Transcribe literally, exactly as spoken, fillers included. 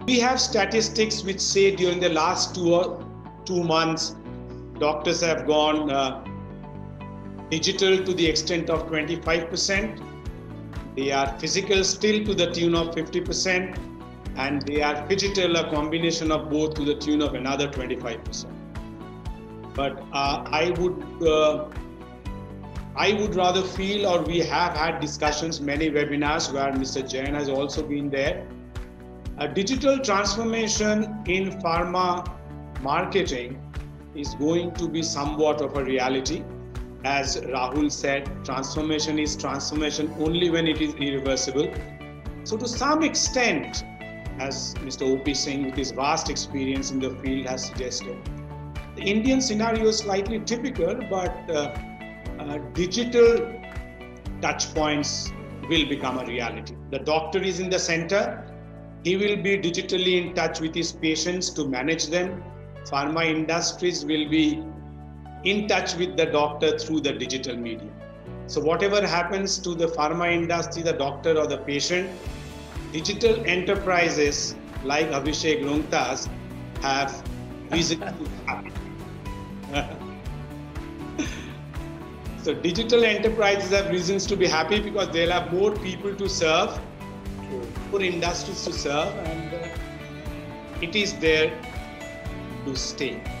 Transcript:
We have statistics which say during the last two or two months, doctors have gone uh, digital to the extent of twenty-five percent. They are physical still to the tune of fifty percent, and they are digital, a combination of both, to the tune of another twenty-five percent. But uh, I would uh, I would rather feel, or we have had discussions, many webinars where Mister Jain has also been there. A digital transformation in pharma marketing is going to be somewhat of a reality. As Rahul said, transformation is transformation only when it is irreversible. So to some extent, as Mister O P Singh with his vast experience in the field has suggested, the Indian scenario is slightly typical, but uh, uh, digital touch points will become a reality. The doctor is in the center. He will be digitally in touch with his patients to manage them. Pharma industries will be in touch with the doctor through the digital medium. So whatever happens to the pharma industry, the doctor or the patient, digital enterprises like Abhishek Roongta's have reason to be happy. So digital enterprises have reasons to be happy because they'll have more people to serve, more industries to serve, and uh, it is there to stay.